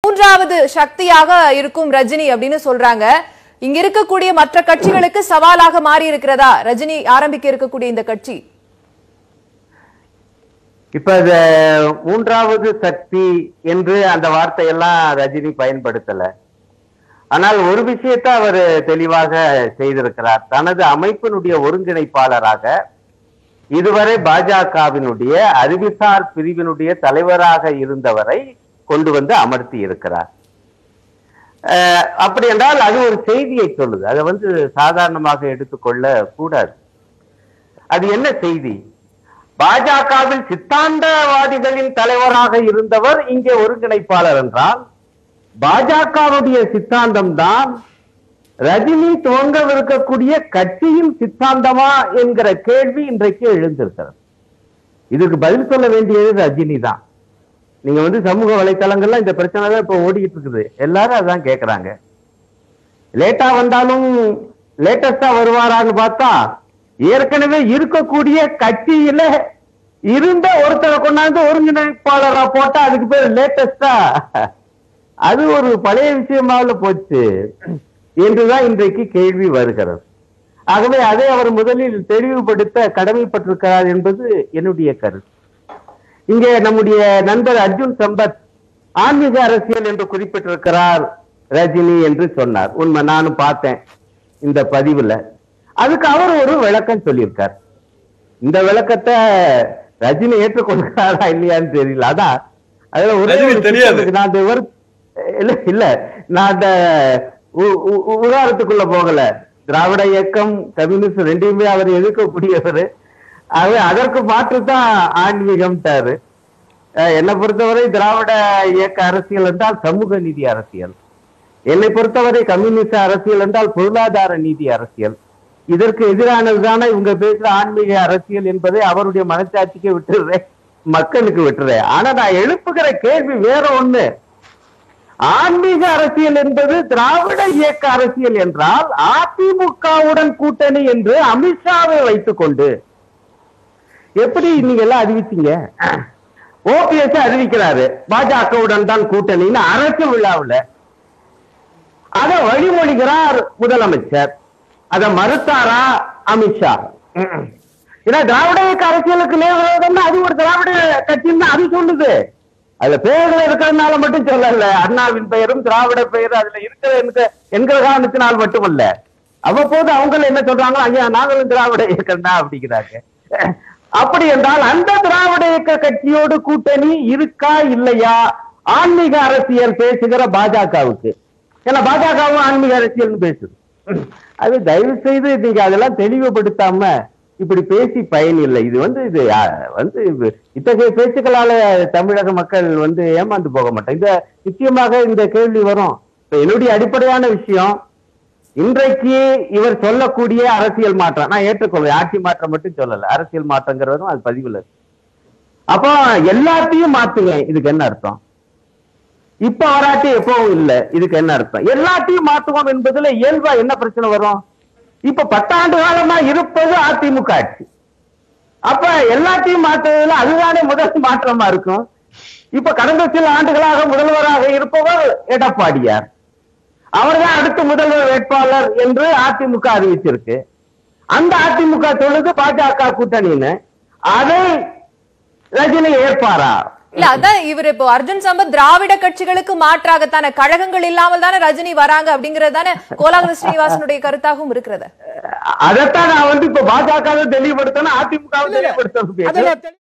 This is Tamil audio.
மூன்றாவது சக்தியாக இருக்கும் ரஜினி அப்படின்னு சொல்றாங்க. இங்க இருக்கக்கூடிய மற்ற கட்சிகளுக்கு சவாலாக மாறி இருக்கிறதா ரஜினி ஆரம்பிக்க இருக்கக்கூடிய இந்த கட்சி? இப்ப மூன்றாவது சக்தி என்று அந்த வார்த்தையெல்லாம் ரஜினி பயன்படுத்தல. ஆனால் ஒரு விஷயத்தை அவர் தெளிவாக செய்திருக்கிறார். தனது அமைப்பினுடைய ஒருங்கிணைப்பாளராக இதுவரை பாஜகவினுடைய அறிவுசார் பிரிவினுடைய தலைவராக இருந்தவரை கொண்டு வந்து அமர்த்தி இருக்கிறார். அப்படி என்றால் அது ஒரு செய்தியை சொல்லுது. அதை சாதாரணமாக எடுத்துக்கொள்ள கூடாது. அது என்ன செய்தி? பாஜகவில் சித்தாந்தவாதிகளின் தலைவராக இருந்தவர் இங்கே ஒருங்கிணைப்பாளர் என்றால் பாஜகவுடைய சித்தாந்தம் தான் ரஜினி துவங்கவிருக்கக்கூடிய கட்சியின் சித்தாந்தமா என்கிற கேள்வி இன்றைக்கு எழுந்திருக்கிறது. இதுக்கு பதில் சொல்ல வேண்டியது ரஜினி தான். நீங்க சமூக வலைத்தளங்கள்ல இந்த பிரச்சனை தான் இப்ப ஓடிக்கிட்டு இருக்குது. எல்லாரும் அதான் கேட்கிறாங்க. லேட்டா வந்தாலும் லேட்டஸ்டா வருவாரான்னு பார்த்தா ஏற்கனவே இருக்கக்கூடிய கட்சியில இருந்த ஒருத்தரை கொண்டாந்து ஒருங்கிணைப்பாளரா போட்டா அதுக்கு பேர் லேட்டஸ்டா, அது ஒரு பழைய விஷயமாக போச்சு என்றுதான் இன்றைக்கு கேள்வி வருகிறது. ஆகவே அதை அவர் முதலில் தெளிவுபடுத்த கடமைப்பட்டிருக்கிறார் என்பது என்னுடைய கருத்து. இங்கே நம்முடைய நண்பர் அர்ஜுன் சம்பத் ஆன்மீக அரசியல் என்று குறிப்பிட்டிருக்கிறார் ரஜினி என்று சொன்னார். உண்மை, நானும் பார்த்தேன் இந்த பதிவுல. அதுக்கு அவர் ஒரு விளக்கம் சொல்லியிருக்கார். இந்த விளக்கத்தை ரஜினி ஏற்றுக்கொள்கிறாரா இல்லையான்னு தெரியல. அதான் அதுல ஒரு இல்ல நான் அந்த உதாரணத்துக்குள்ள போகல. திராவிட இயக்கம் கம்யூனிஸ்ட் ரெண்டையுமே அவர் எதிர்க்கக்கூடியவர். அதற்கு மாற்றுதான் ஆன்மீகம்ட்டாரு. என்னை பொறுத்தவரை திராவிட இயக்க அரசியல் என்றால் சமூக நீதி அரசியல், என்னை பொறுத்தவரை கம்யூனிஸ்ட் அரசியல் என்றால் பொருளாதார நீதி அரசியல். இதற்கு எதிரானதுதானே இவங்க பேசுற ஆன்மீக அரசியல் என்பதை அவருடைய மனச்சாட்சிக்கு விட்டுறேன், மக்களுக்கு விட்டுறேன். ஆனா நான் எழுப்புகிற கேள்வி வேற ஒண்ணு. ஆன்மீக அரசியல் என்பது திராவிட இயக்க அரசியல் என்றால் அதிமுகவுடன் கூட்டணி என்று அமித்ஷாவை வைத்துக் கொண்டு எப்படி நீங்க எல்லாம் அறிவிச்சீங்க? ஓபிஎஸ் அறிவிக்கிறாரு பாஜகவுடன் தான் கூட்டணின்னு அரசு விழாவில். அதை வழிமொழிகிறார் முதலமைச்சர். அதை மறுத்தாரா அமித்ஷா? ஏன்னா திராவிட இயக்க அரசியலுக்கு நேரம் அது ஒரு திராவிட கட்சின்னு அது சொல்லுது. அதுல பெயர்கள் இருக்கிறதுனால மட்டும் சொல்லல. அண்ணாவின் பெயரும் திராவிட பெயரும் அதுல இருக்கிற என்கிற காரணத்தினால் மட்டுமல்ல. அவ்வப்போது அவங்க என்ன சொல்றாங்க, ஐயா நாங்களும் திராவிட இயக்கம் தான் அப்படிங்கிறாங்க. அப்படி என்றால் அந்த திராவிட இயக்க கட்சியோடு கூட்டணி இருக்கா இல்லையா ஆன்மீக அரசியல் பேசுகிற பாஜகவுக்கு? ஏன்னா பாஜகவும் ஆன்மீக அரசியல் பேசுது. அது தயவு செய்து நீங்க அதெல்லாம் தெளிவுபடுத்தாம இப்படி பேசி பயன் இல்லை. இது இத்தகைய பேச்சுக்களால தமிழக மக்கள் ஏமாந்து போக மாட்டாங்க. நிச்சயமாக இந்த கேள்வி வரும். என்னுடைய அடிப்படையான விஷயம், இன்றைக்கு இவர் சொல்லக்கூடிய அரசியல் மாற்றம் நான் ஏற்றுக்கொள்வேன். ஆட்சி மாற்றம் மட்டும் சொல்லல, அரசியல் மாற்றங்கிறதும் அது பதிவுல. அப்போ எல்லாத்தையும் மாத்துவேன், இதுக்கு என்ன அர்த்தம்? இப்ப வராட்டி எப்பவும் இல்லை, இதுக்கு என்ன அர்த்தம்? எல்லாத்தையும் மாற்றுவோம் என்பதுல இயல்பா என்ன பிரச்சனை வரும்? இப்ப 10 ஆண்டு காலமா இருப்பது அதிமுக ஆட்சி. அப்ப எல்லாத்தையும் மாற்றுவதில் அதுதானே முதல் மாற்றமா இருக்கும். இப்ப கடந்த சில ஆண்டுகளாக முதல்வராக இருப்பவர் எடப்பாடியார். அவர்தான் அடுத்த முதல்வர் வேட்பாளர் என்று அதிமுக அறிவிச்சிருக்கு. அந்த அதிமுக சொல்லுது பாஜக கூட்டணின்னு. அதை ரஜினி ஏற்பாரா? இல்ல, அதான் இவர் இப்போ அர்ஜுன் சம்பத் திராவிட கட்சிகளுக்கு மாற்றாகத்தான கழகங்கள் இல்லாமல் தானே ரஜினி வராங்க அப்படிங்கறது தானே கோலாகல ஸ்ரீனிவாசனுடைய கருத்தாகவும் இருக்கிறது. அதைத்தான் நான் இப்ப பாஜக தெளிவுபடுத்தணும், அதிமுக தெளிவுபடுத்தணும்.